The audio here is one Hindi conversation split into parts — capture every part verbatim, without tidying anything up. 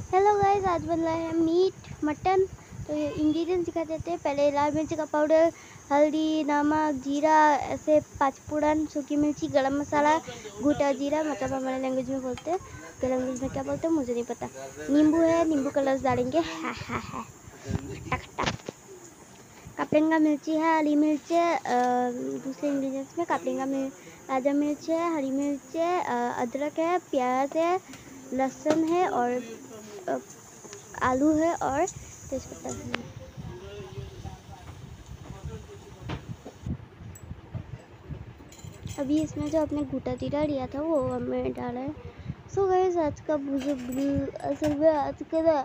हेलो गाइस, आज बन रहा है मीट मटन। तो ये इंग्रेडिएंट्स दिखा देते हैं। पहले लाल मिर्च का पाउडर, हल्दी, नमक, जीरा, ऐसे पाँचफोड़न, सूखी मिर्ची, गरम मसाला, गोटा जीरा, मतलब हमारे लैंग्वेज में बोलते हैं। के लैंग्वेज में क्या बोलते हैं मुझे नहीं पता। नींबू है, नींबू का रस डालेंगे। हा हा हा खट्टा खट्टा। कापरेंगा मिर्ची है, हरी मिर्च है। दूसरे इंग्रेडिएंट्स में कापरेंगा मिर्च, ताज़ा मिर्च है, हरी मिर्च है, अदरक है, प्याज है, लहसुन है और आलू है और तेजपत्ता है। अभी इसमें जो अपने गोटा जीरा लिया था वो हमें डाला है। सो गाइस, आज का मुझे असल में आज का ना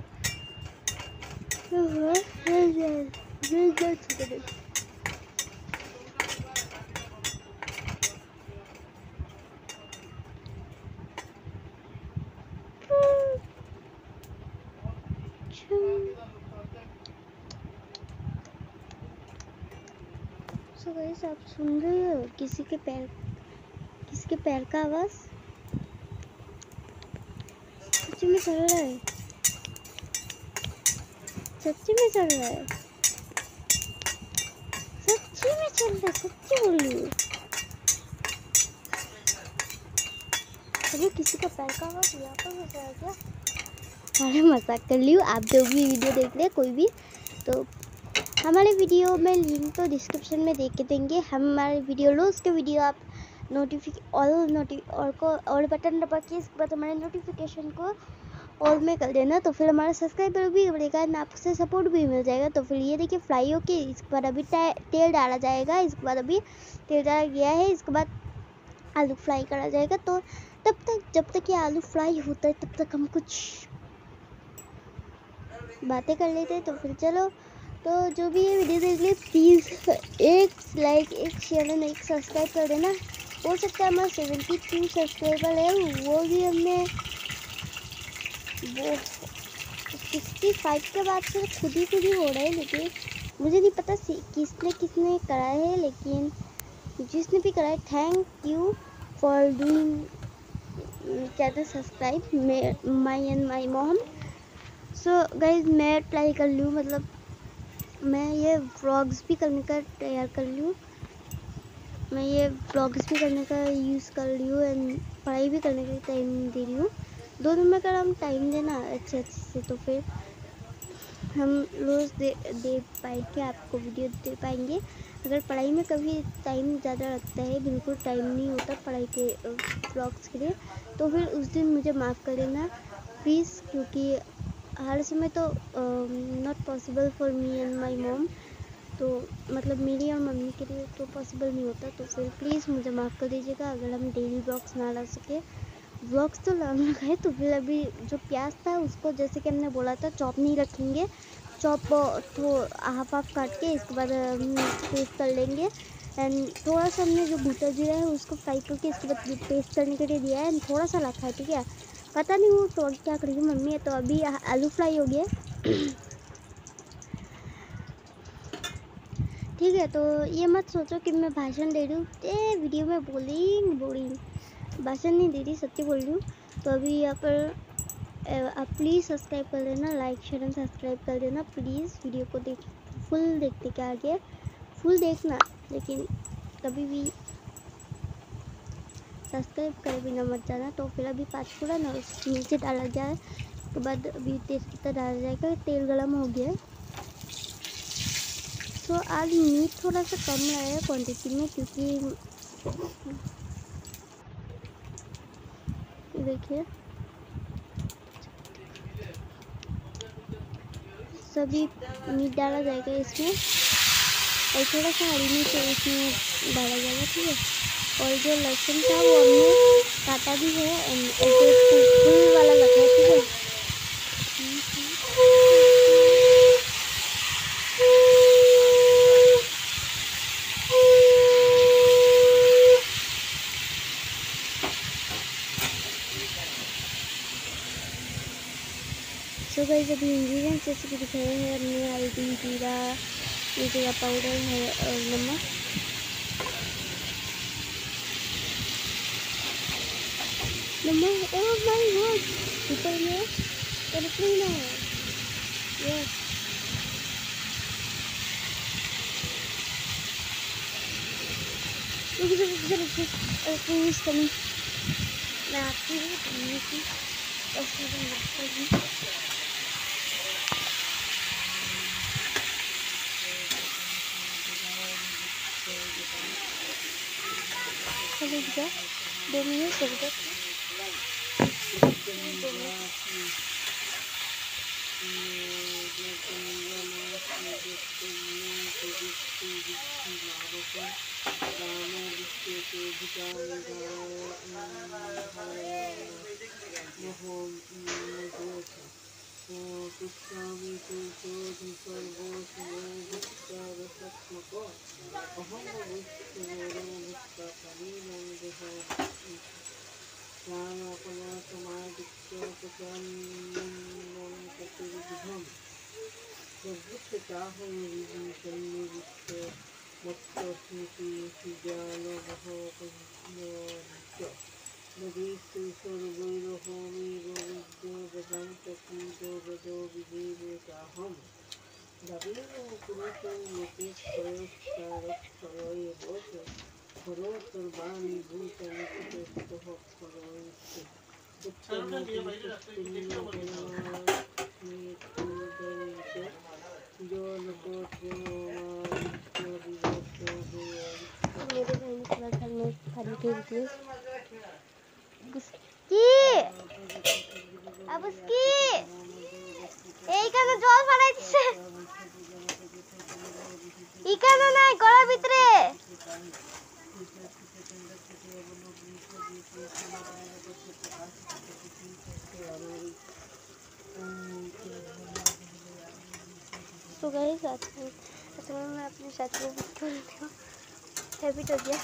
सो गाइस, आप सुन रहे हो किसी के पैर किसी के पैर का आवाज? सच्ची में चल रहा है, सच्ची में चल रहा है, सच्ची में चल रहा है, सच्ची बोल रही हूँ। अभी किसी का पैर का आवाज यहाँ पर हो रहा है क्या? अरे मजाक कर ली हूँ। आप जो भी वीडियो देख रहे हैं कोई भी, तो हमारे वीडियो में लिंक तो डिस्क्रिप्शन में देख के देंगे। हम हमारे वीडियो रोज के वीडियो आप नोटिफिक ऑल नोटि और को और बटन दबा के इसके बाद हमारे नोटिफिकेशन को ऑल में कर देना, तो फिर हमारा सब्सक्राइबर भी बढ़ेगा और आपसे सपोर्ट भी मिल जाएगा। तो फिर ये देखिए फ्राई होके इसके बाद अभी तेल डाला जाएगा। इसके बाद अभी तेल डाला गया है, इसके बाद आलू फ्राई करा जाएगा। तो तब तक जब तक ये आलू फ्राई होता है तब तक हम कुछ बातें कर लेते हैं। तो फिर चलो, तो जो भी ये वीडियो देख ले प्लीज़ एक लाइक, एक शेयर एंड एक सब्सक्राइब कर देना। हो सकता है हमारा सेवेंटी टू सब्सक्राइबर है, वो भी हमने वो सिक्सटी फाइव के बाद से खुद ही खुद ही हो रहा है। लेकिन मुझे नहीं पता किसने किसने करा है, लेकिन जिसने भी करा है थैंक यू फॉर डूइंग क्या था subscribe my and my mom. So guys, मैं ट्राई कर लूँ, मतलब मैं ये व्लॉग्स भी करने का तैयार कर लूँ, मैं ये व्लॉग्स भी करने का यूज़ कर रही हूँ एंड पढ़ाई भी करने का टाइम दे रही हूँ। दोनों में अगर हम टाइम देना अच्छे अच्छे से तो फिर हम रोज़ दे दे पाएंगे, आपको वीडियो दे पाएंगे। अगर पढ़ाई में कभी टाइम ज़्यादा लगता है, बिल्कुल टाइम नहीं होता पढ़ाई के व्लॉग्स के लिए, तो फिर उस दिन मुझे माफ़ कर देना प्लीज़, क्योंकि हर समय तो not possible for me and my mom, तो मतलब मेरी और मम्मी के लिए तो पॉसिबल नहीं होता। तो फिर प्लीज़ मुझे माफ़ कर दीजिएगा अगर हम डेली व्लॉग्स ना ला सके। व्लॉग्स तो लाना है, तो फिर अभी जो प्याज था उसको जैसे कि हमने बोला था चॉप नहीं रखेंगे, चॉप तो हाफ हाफ काट के इसके बाद पेस्ट कर लेंगे। एंड थोड़ा सा हमने जो गोटा जीरा है उसको फ्राई करके इसके बाद पेस्ट करने के लिए दिया है एंड थोड़ा सा रखा है, ठीक है। पता नहीं वो तो क्या करेगी मम्मी है। तो अभी आलू फ्राई हो गया ठीक है। तो ये मत सोचो कि मैं भाषण दे रही हूँ, ए वीडियो में बोलिंग बोलिंग भाषण नहीं दे रही, सच्ची बोल रही हूँ। तो अभी यहाँ पर आप प्लीज़ सब्सक्राइब कर देना, लाइक शेयर एंड सब्सक्राइब कर देना प्लीज़। वीडियो को देख फुल देखने के आगे फुल देखना, लेकिन कभी भी सब्सक्राइब करे बिना मत जाना। तो फिर अभी पाँचफोड़न और उसके नीचे डाला जाए, उसके बाद अभी तेजपत्ता डाला जाएगा। तेल गरम हो गया। तो आज मीट थोड़ा सा कम लाया है क्वांटिटी में, क्योंकि देखिए सभी मीट डाला जाएगा इसमें और थोड़ा सा हरी मिर्च इसमें डाला जाएगा, ठीक है। और जो लहसुन था वो हमने काटा भी है, ऐसे फुल वाला रखा है, ठीक है। सो गाइस, अभी इंग्रेडिएंट्स जैसे कि दिखाए हैं हमने हल्दी, जीरा, जीरा पाउडर है और नमक। नमक ओह माय गॉड, ऊपर में cleaner. Yes. Look, look, look, look, look. A train is coming. मैं आपकी भी करनी थी और फिर रुक जा दो मिनट रुक जा अब उसकी এইখানে জল ফালাই দিছে এইখানে নাই গড়ার ভিতরে तो गाइस आज मैं अपने साथ में खेल रही हूँ हैबिट हो गया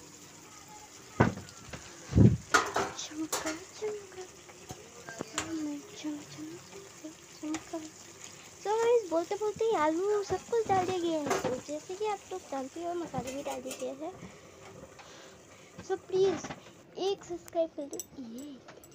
चमका चमका मैं चम चम चमका तो गाइस बोलते बोलते ही आलू सब कुछ डाल दिया गया है तो जैसे कि आप लोग जानते हो मसाले भी डाल दिए गए हैं सो प्लीज़ एक सब्सक्राइब कर दो ये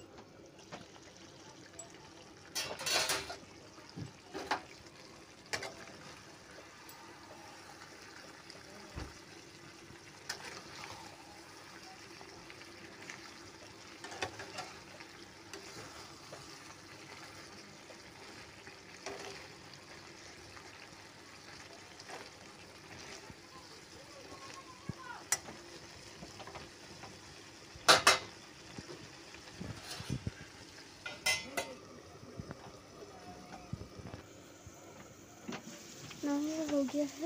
ये हो गया है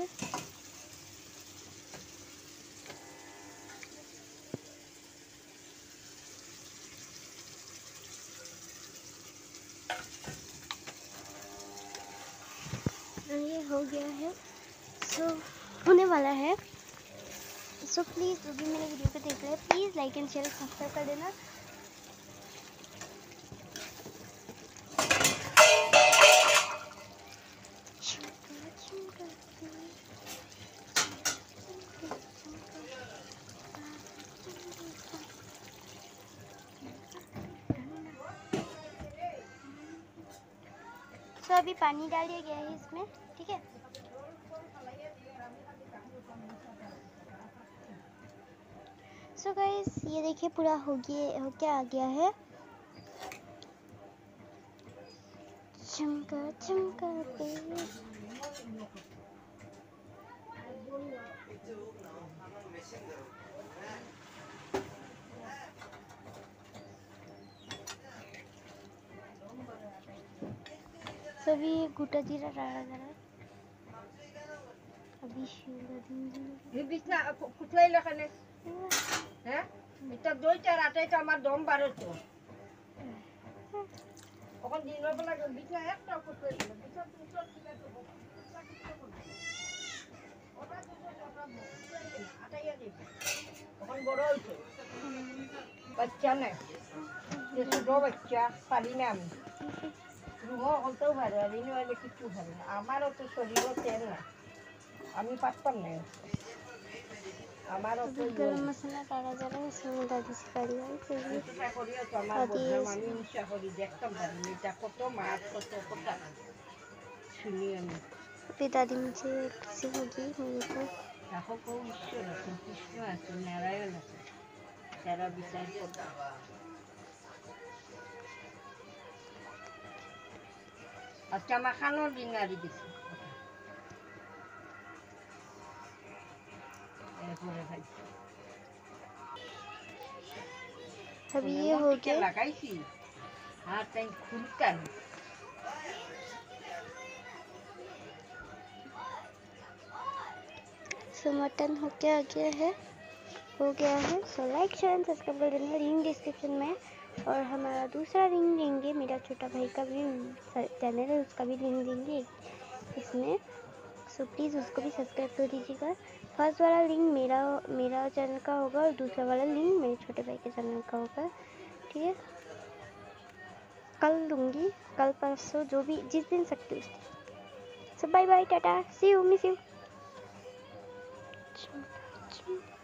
ये हो गया है सो होने वाला है सो प्लीज़ जो भी मेरे वीडियो को देख रहे हैं please like and share subscribe कर देना तो अभी पानी डाल दिया गया है इसमें ठीक है सो गाइस ये देखिए पूरा हो गया हो क्या आ गया है चमका चमका सभी गुटा जीरा डाला जा रहा है अभी शिवला दिन ये बिस्ना कुतलाई लखने हैं इतना दो चार आटे तो हमार दम बारह तो ओकन दिनों बना के बिस्ना एक तो कुतलाई बिस्ना दूसरा किला तो ओटा दूसरा ओटा आटा ये दे ओकन बड़ा होते बच्चा ने ये दो बच्चा पाली में हम रुमो ओंतो भरे दिनों वाले किच्चू भरे हमारा तो शरीर तेल ना আমি পারতাম না আমারও তো अभी गरम मसाला डाला जा रहा है, इसमें दादी सिखा रही है तो ये চেষ্টা করিও তো আমার दादी বললাম আমি ইচ্ছা করি দেখতাম পারি এটা কত মাছ কত কথা শুনি আমি अभी दादी मुझे सिखाएगी मेरे को। দেখো কেউ ঈশ্বর আছে কৃষ্ণ আছে নারায়ণ আছে যারা বিচার করবে আচ্ছা মাখানো ডিঙারি দিছি এরপরে খাইছি अभी ये हो गया। লাগাইছি আর তাই খুলতাম सो मटन हो क्या गया है हो गया है। So like share and subscribe कर देना, लिंक डिस्क्रिप्शन में। और हमारा दूसरा लिंक देंगे, मेरा छोटा भाई का भी चैनल है उसका भी लिंक देंगे इसमें, सो प्लीज़ उसको भी सब्सक्राइब कर दीजिएगा। फर्स्ट वाला लिंक मेरा मेरा चैनल का होगा और दूसरा वाला लिंक मेरे छोटे भाई के चैनल का होगा, ठीक है। कल दूंगी, कल परसों जो भी जिस दिन सकते उस दिन। So bye bye, tata, see you, miss you.